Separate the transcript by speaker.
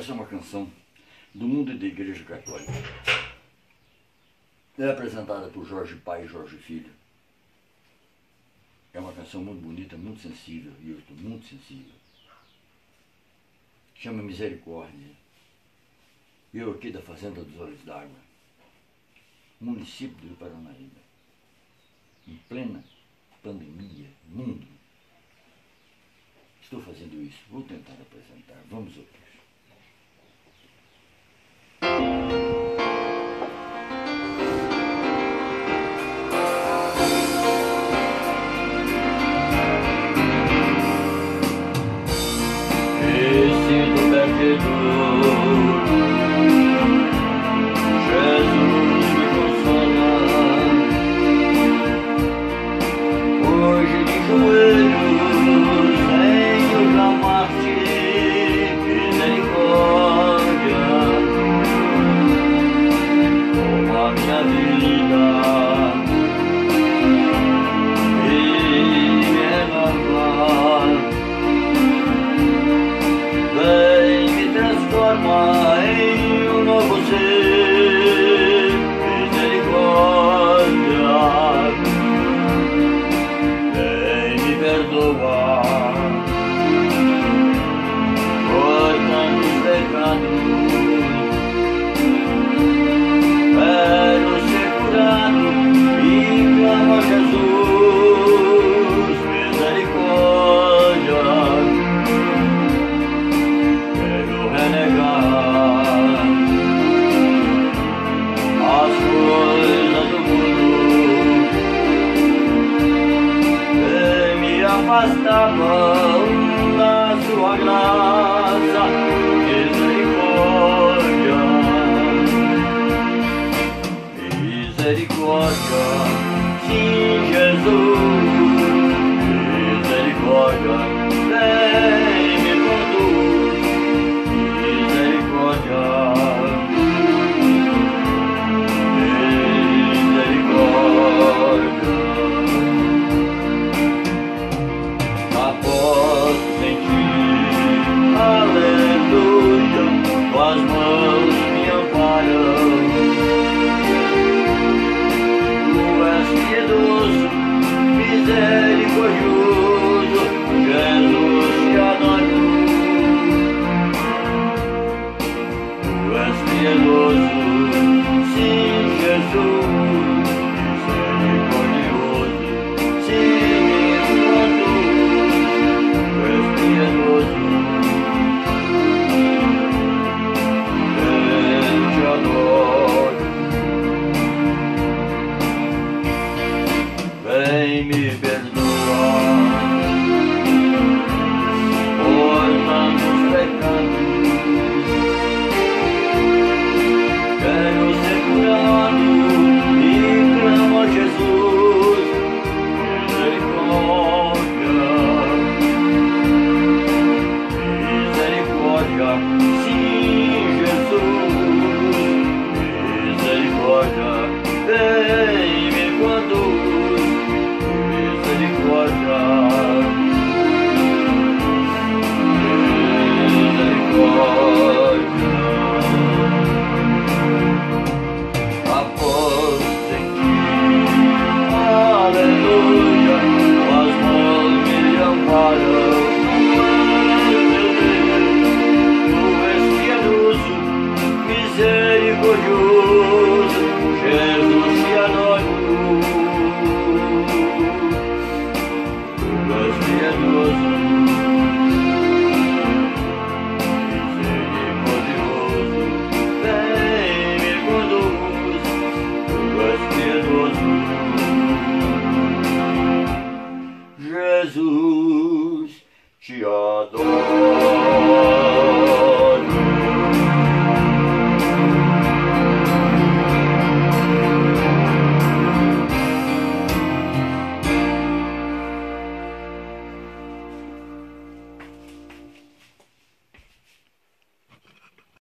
Speaker 1: Essa é uma canção do mundo da Igreja Católica. É apresentada por Jorge Pai e Jorge Filho. É uma canção muito bonita, muito sensível, e eu estou muito sensível. Chama Misericórdia. Eu aqui da Fazenda dos Olhos d'Água, município do Paranaíba, em plena pandemia, mundo. Estou fazendo isso, vou tentar apresentar. Vamos ouvir. Esse do perdedor, Jesus me consola. Hoje de joelhos venho clamar-te misericórdia. Toma a minha vida e me renova. Vem me transforma em um novo ser, misericórdia. Vem me perdoar por tantos pecados. Quero ser curado e clamo a Jesus, misericórdia. Renegar as coisas do mundo, e me afastavam da sua graça, misericórdia, misericórdia, sim, Jesus, misericórdia, vem me conduz. Após sentir, aleluia, as mãos me amparam. Tu és piedoso, misericordioso, Jesus te adoro. Tu és piedoso, sim, Jesus, misericordioso, sim, me conduz. Tu és piedoso, eu te adoro. Vem me perdoar por tantos pecados. Quero ser curado e clamo a Jesus, misericórdia, misericórdia, sim, Jesus, misericórdia, vem me conduz, misericórdia, misericórdia. Após sentir, aleluia, as mãos me amparam.